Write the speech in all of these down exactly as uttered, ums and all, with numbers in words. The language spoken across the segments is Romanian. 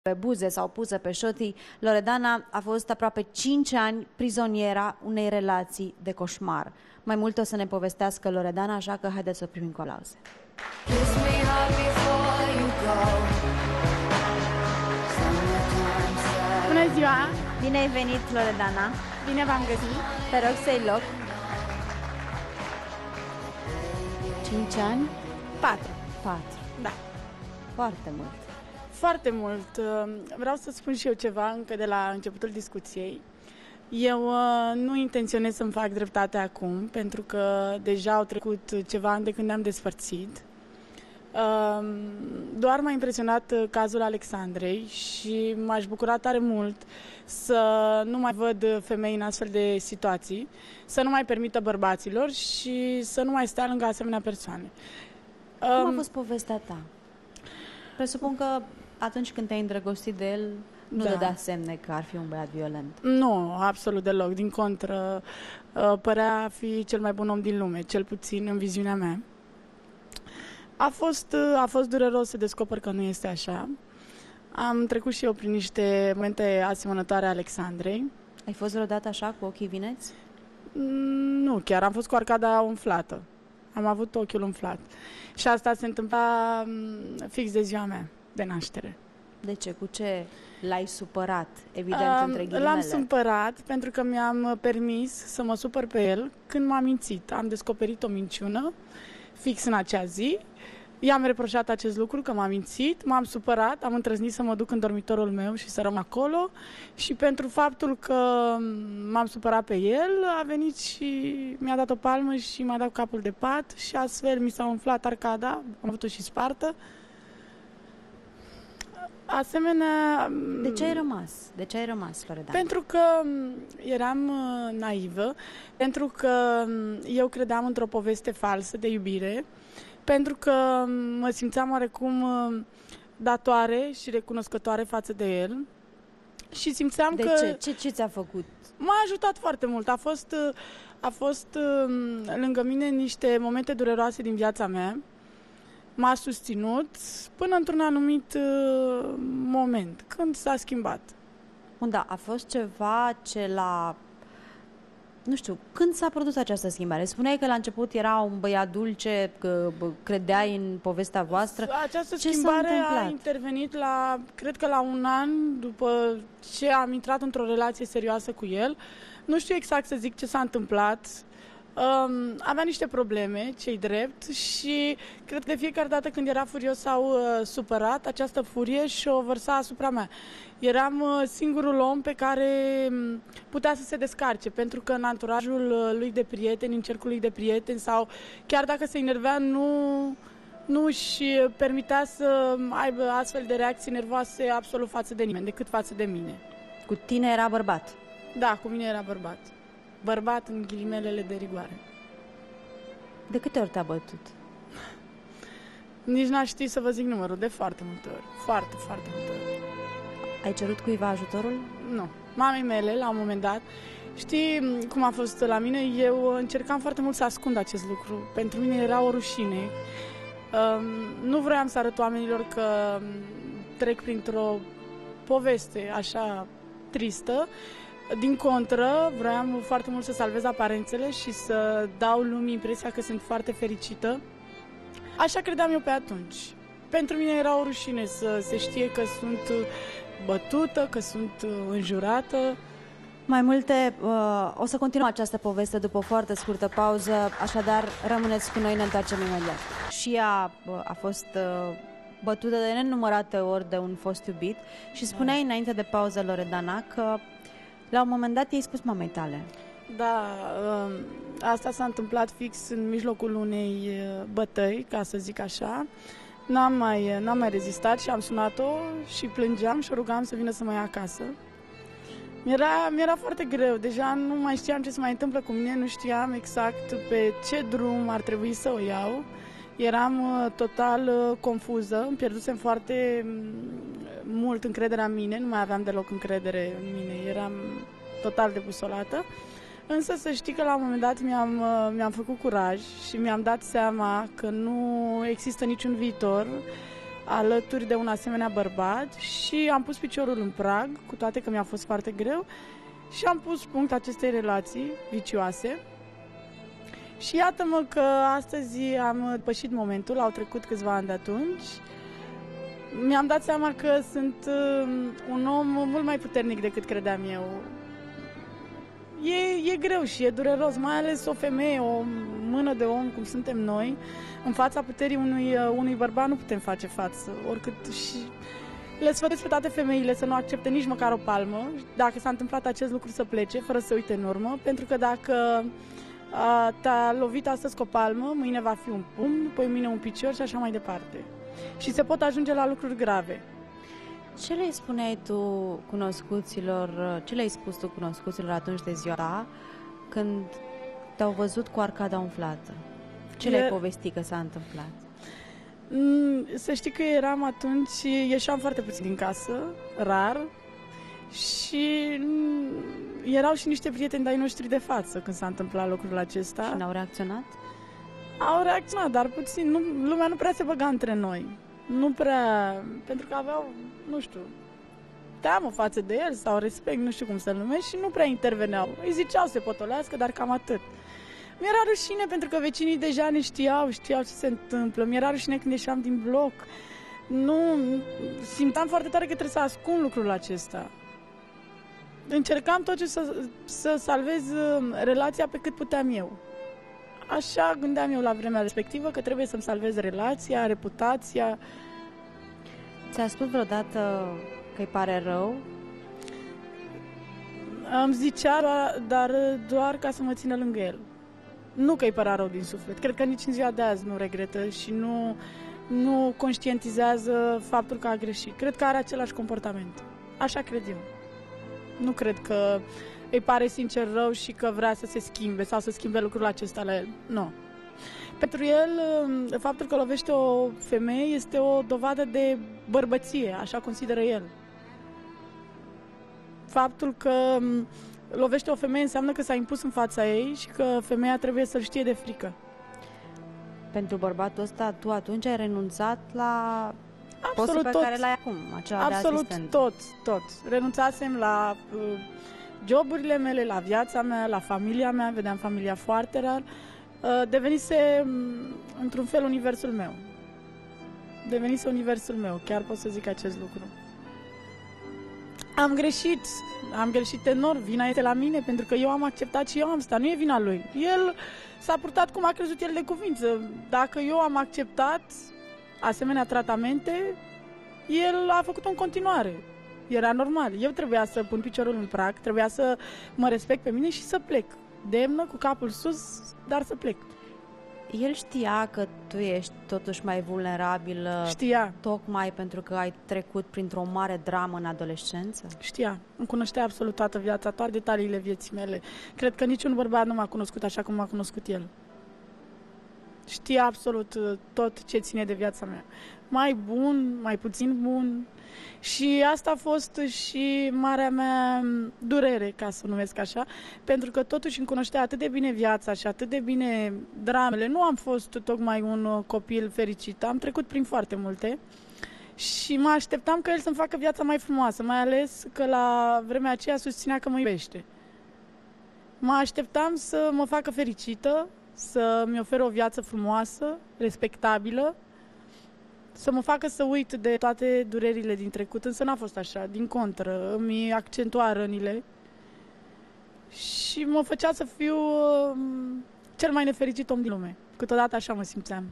pe buze sau puse pe șotii, Loredana a fost aproape cinci ani prizoniera unei relații de coșmar. Mai mult o să ne povestească Loredana, așa că haideți să o primim cu aplauze. Bună ziua! Bine ai venit, Loredana! Bine v-am găsit! Te rog să-i loc. Cinci ani? Patru. Patru. Da. Foarte mult. Foarte mult. Vreau să spun și eu ceva încă de la începutul discuției. Eu uh, nu intenționez să-mi fac dreptate acum, pentru că deja au trecut ceva ani de când ne-am despărțit. Uh, doar m-a impresionat cazul Alexandrei și m-aș bucura tare mult să nu mai văd femei în astfel de situații, să nu mai permită bărbaților și să nu mai stea lângă asemenea persoane. Cum a fost povestea ta? Presupun că atunci când te-ai îndrăgostit de el, nu da. dădea semne că ar fi un băiat violent. Nu, absolut deloc. Din contră, părea a fi cel mai bun om din lume, cel puțin în viziunea mea. A fost, a fost dureros să descoper că nu este așa. Am trecut și eu prin niște momente asemănătoare Alexandrei. Ai fost vreodată așa, cu ochii vineți? Nu, chiar am fost cu arcada umflată. Am avut ochiul umflat. Și asta se întâmpla fix de ziua mea de naștere. De ce? Cu ce l-ai supărat, evident, uh, între ghilimele? L-am supărat pentru că mi-am permis să mă supăr pe el când m-a mințit. Am descoperit o minciună fix în acea zi. I-am reproșat acest lucru, că m-a mințit, m-am supărat, am îndrăznit să mă duc în dormitorul meu și să rămân acolo și pentru faptul că m-am supărat pe el, a venit și mi-a dat o palmă și m-a dat capul de pat și astfel mi s-a umflat arcada, am avut-o și spartă. Asemenea... De ce ai rămas? De ce ai rămas, Loredana? Pentru că eram naivă, pentru că eu credeam într-o poveste falsă de iubire, pentru că mă simțeam oarecum datoare și recunoscătoare față de el și simțeam de că... ce? Ce, ce ți-a făcut? M-a ajutat foarte mult. A fost, a fost lângă mine niște momente dureroase din viața mea. M-a susținut până într-un anumit moment, când s-a schimbat. Da, a fost ceva ce l-a... Nu știu, când s-a produs această schimbare? Spuneai că la început era un băiat dulce, că credeai în povestea voastră. Această ce schimbare a intervenit la, cred că la un an după ce am intrat într-o relație serioasă cu el. Nu știu exact să zic ce s-a întâmplat. Um, avea niște probleme, ce-i drept, și cred că de fiecare dată când era furios sau uh, supărat, această furie și-o vărsa asupra mea. Eram uh, singurul om pe care um, putea să se descarce, pentru că în anturajul uh, lui de prieteni, în cercul lui de prieteni, sau chiar dacă se enervea, nu, nu își permitea să aibă astfel de reacții nervoase absolut față de nimeni, decât față de mine. Cu tine era bărbat? Da, cu mine era bărbat. Bărbat în ghilimelele de rigoare. De câte ori te-a bătut? Nici n-aș ști să vă zic numărul, de foarte multe ori. Foarte, foarte multe ori. Ai cerut cuiva ajutorul? Nu. Mamei mele, la un moment dat, știi cum a fost la mine? Eu încercam foarte mult să ascund acest lucru. Pentru mine era o rușine. Nu vroiam să arăt oamenilor că trec printr-o poveste așa tristă. Din contră, vreau foarte mult să salvez aparențele și să dau lumii impresia că sunt foarte fericită. Așa credeam eu pe atunci. Pentru mine era o rușine să se știe că sunt bătută, că sunt înjurată. Mai multe, uh, o să continuăm această poveste după o foarte scurtă pauză, așadar rămâneți cu noi, ne întoarcem imediat. Și ea uh, a fost uh, bătută de nenumărate ori de un fost iubit și spuneai înainte de pauză, Loredana, că la un moment dat i-ai spus mamei tale. Da, asta s-a întâmplat fix în mijlocul unei bătăi, ca să zic așa. N-am mai, n-am mai rezistat și am sunat-o și plângeam și o rugam să vină să mă ia acasă. Mi-era, mi-era foarte greu, deja nu mai știam ce se mai întâmplă cu mine, nu știam exact pe ce drum ar trebui să o iau. Eram total confuză, îmi pierdusem foarte mult încrederea în mine, nu mai aveam deloc încredere în mine, eram total debusolată. Însă să știi că la un moment dat mi-am, mi-am făcut curaj și mi-am dat seama că nu există niciun viitor alături de un asemenea bărbat și am pus piciorul în prag, cu toate că mi-a fost foarte greu, și am pus punct acestei relații vicioase. Și iată-mă că astăzi am depășit momentul, au trecut câțiva ani de atunci. Mi-am dat seama că sunt un om mult mai puternic decât credeam eu. E, e greu și e dureros, mai ales o femeie, o mână de om cum suntem noi. În fața puterii unui, unui bărbat nu putem face față, oricât. Și le sfătuiesc pe toate femeile să nu accepte nici măcar o palmă, dacă s-a întâmplat acest lucru să plece, fără să uite în urmă, pentru că dacă a, te-a lovit astăzi cu o palmă, mâine va fi un pumn, după mâine un picior și așa mai departe. Și se pot ajunge la lucruri grave. Ce le spuneai tu cunoscuților, ce le-ai spus tu cunoscuților atunci de ziua ta, când te-au văzut cu arcada umflată? Ce le-ai povestit că s-a întâmplat? Să știi că eram atunci, ieșeam foarte puțin din casă, rar, și erau și niște prieteni de-ai noștri de față când s-a întâmplat lucrul acesta. Și n-au reacționat? Au reacționat, dar puțin. Nu, lumea nu prea se băga între noi. Nu prea, pentru că aveau, nu știu, teamă față de el sau respect, nu știu cum să-l numesc, și nu prea interveneau. Îi ziceau se potolească, dar cam atât. Mi-era rușine pentru că vecinii deja ne știau, știau ce se întâmplă. Mi-era rușine când ieșeam din bloc. Nu, simțeam foarte tare că trebuie să ascund lucrul acesta. Încercam tot ce să, să salvez relația pe cât puteam eu. Așa gândeam eu la vremea respectivă, că trebuie să-mi salvez relația, reputația. Ți-a spus vreodată că îi pare rău? Îmi zicea, dar doar ca să mă țină lângă el. Nu că îi părea rău din suflet. Cred că nici în ziua de azi nu regretă și nu, nu conștientizează faptul că a greșit. Cred că are același comportament. Așa cred eu. Nu cred că îi pare sincer rău și că vrea să se schimbe sau să schimbe lucrul acesta la el. Nu. Pentru el, faptul că lovește o femeie este o dovadă de bărbăție, așa consideră el. Faptul că lovește o femeie înseamnă că s-a impus în fața ei și că femeia trebuie să-l știe de frică. Pentru bărbatul ăsta, tu atunci ai renunțat la absolut postul pe tot. care l-ai acum, acela Absolut de asistent. tot, tot. Renunțasem la uh, joburile mele, la viața mea, la familia mea, vedeam familia foarte rar. Uh, devenise, um, într-un fel, universul meu. Devenise universul meu, chiar pot să zic acest lucru. Am greșit, am greșit enorm, vina este la mine, pentru că eu am acceptat și eu am stat, nu e vina lui. El s-a purtat cum a crezut el de cuvință. Dacă eu am acceptat asemenea tratamente, el a făcut-o în continuare. Era normal. Eu trebuia să pun piciorul în prag, trebuia să mă respect pe mine și să plec. Demnă, cu capul sus, dar să plec. El știa că tu ești totuși mai vulnerabilă. Știa. Tocmai pentru că ai trecut printr-o mare dramă în adolescență? Știa. Îmi cunoștea absolut toată viața, toate detaliile vieții mele. Cred că niciun bărbat nu m-a cunoscut așa cum m-a cunoscut el. Știa absolut tot ce ține de viața mea. Mai bun, mai puțin bun. Și asta a fost și marea mea durere, ca să o numesc așa, pentru că totuși îmi cunoștea atât de bine viața și atât de bine dramele. Nu am fost tocmai un copil fericit, am trecut prin foarte multe și mă așteptam că el să-mi facă viața mai frumoasă, mai ales că la vremea aceea susținea că mă iubește. Mă așteptam să mă facă fericită, să-mi ofere o viață frumoasă, respectabilă, să mă facă să uit de toate durerile din trecut, însă n-a fost așa, din contră, îmi accentua rănile și mă făcea să fiu uh, cel mai nefericit om din lume. Câteodată așa mă simțeam.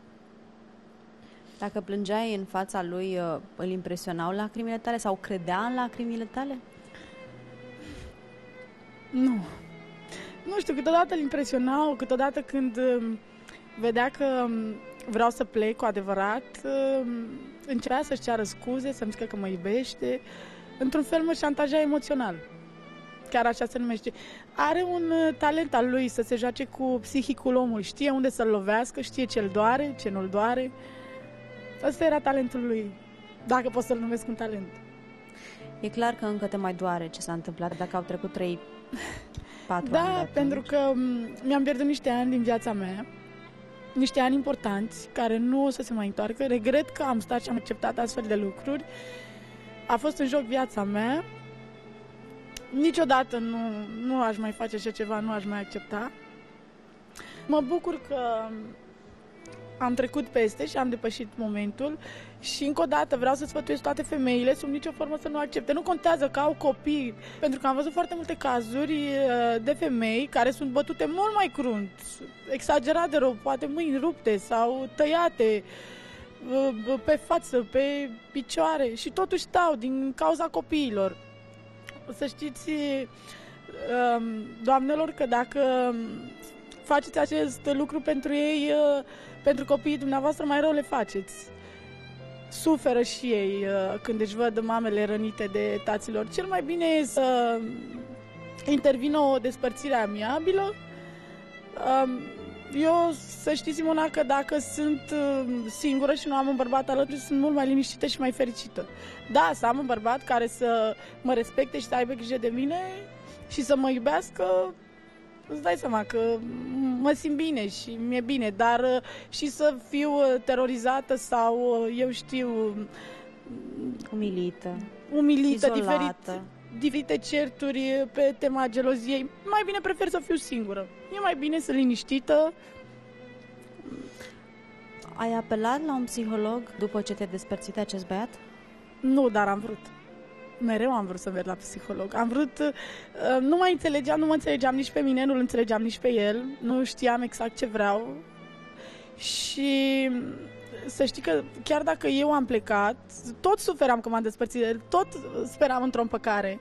Dacă plângeai în fața lui, uh, îl impresionau lacrimile tale sau credea în lacrimile tale? Nu. Nu știu, câteodată îl impresionau, câteodată când uh, vedea că vreau să plec cu adevărat, începea să-și ceară scuze, să-mi zică că mă iubește. Într-un fel mă șantaja emoțional. Chiar așa se numește. Are un talent al lui să se joace cu psihicul omului. Știe unde să-l lovească, știe ce-l doare, ce nu-l doare. Ăsta era talentul lui, dacă pot să-l numesc un talent. E clar că încă te mai doare ce s-a întâmplat, dacă au trecut trei patru da, ani. Da, pentru că mi-am pierdut niște ani din viața mea niște ani importanți care nu o să se mai întoarcă. Regret că am stat și am acceptat astfel de lucruri. A fost în joc viața mea. Niciodată nu, nu aș mai face așa ceva, nu aș mai accepta. Mă bucur că am trecut peste și am depășit momentul și încă o dată vreau să sfătuiesc toate femeile sub nicio formă să nu accepte. Nu contează că au copii, pentru că am văzut foarte multe cazuri de femei care sunt bătute mult mai crunt, exagerat de rău, poate mâini rupte sau tăiate pe față, pe picioare și totuși stau din cauza copiilor. Să știți, doamnelor, că dacă faceți acest lucru pentru ei, pentru copiii dumneavoastră, mai rău le faceți. Suferă și ei când își văd mamele rănite de taților. Cel mai bine e să intervină o despărțire amiabilă. Eu, să știi, Simona, că dacă sunt singură și nu am un bărbat alături, sunt mult mai liniștită și mai fericită. Da, să am un bărbat care să mă respecte și să aibă grijă de mine și să mă iubească, îți dai seama că mă simt bine și mi-e bine, dar și să fiu terorizată sau, eu știu, umilită, umilită, izolată, diferit, diferite certuri pe tema geloziei. Mai bine prefer să fiu singură. E mai bine să liniștită. Ai apelat la un psiholog după ce te-ai despărțit de acest băiat? Nu, dar am vrut. Mereu am vrut să merg la psiholog. Am vrut, nu mai înțelegeam, nu mă înțelegeam nici pe mine, nu-l înțelegeam nici pe el, nu știam exact ce vreau. Și să știi că chiar dacă eu am plecat, tot suferam că m-am despărțit de el, tot speram într-o împăcare.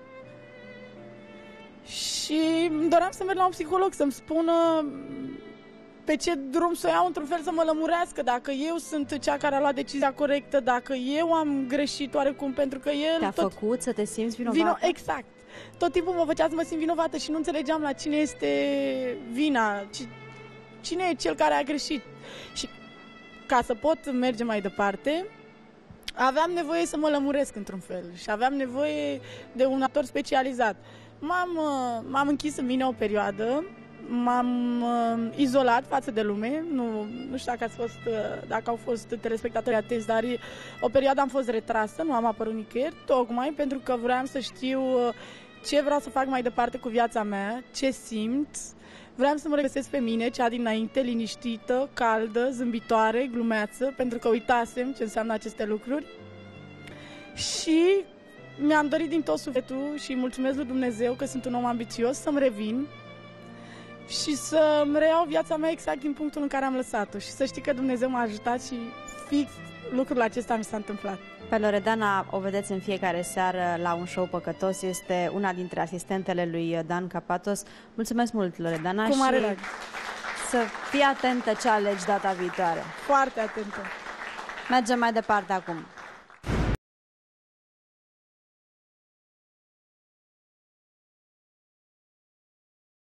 Și doream să merg la un psiholog, să-mi spună pe ce drum să o iau, într-un fel să mă lămurească, dacă eu sunt cea care a luat decizia corectă, dacă eu am greșit oarecum, pentru că el... Te-a tot... făcut să te simți vinovată? Vino... Exact. Tot timpul mă făcea să mă simt vinovată și nu înțelegeam la cine este vina, cine e cel care a greșit. Și ca să pot merge mai departe, aveam nevoie să mă lămuresc într-un fel și aveam nevoie de un actor specializat. M-am, m-am închis în mine o perioadă, m-am uh, izolat față de lume, nu, nu știu dacă, ați fost, uh, dacă au fost telespectatori atenți, dar o perioadă am fost retrasă, nu am apărut nicăieri, tocmai pentru că vreau să știu uh, ce vreau să fac mai departe cu viața mea, ce simt, vreau să mă regăsesc pe mine, cea dinainte, liniștită, caldă, zâmbitoare, glumeață, pentru că uitasem ce înseamnă aceste lucruri. Și mi-am dorit din tot sufletul și mulțumesc lui Dumnezeu că sunt un om ambițios să-mi revin și să-mi reiau viața mea exact din punctul în care am lăsat-o. Și să știi că Dumnezeu m-a ajutat și fix lucrul acesta mi s-a întâmplat. Pe Loredana o vedeți în fiecare seară la un show păcătos. Este una dintre asistentele lui Dan Capatos. Mulțumesc mult, Loredana. Cu mare și drag. să fii atentă ce alegi data viitoare. Foarte atentă. Mergem mai departe acum.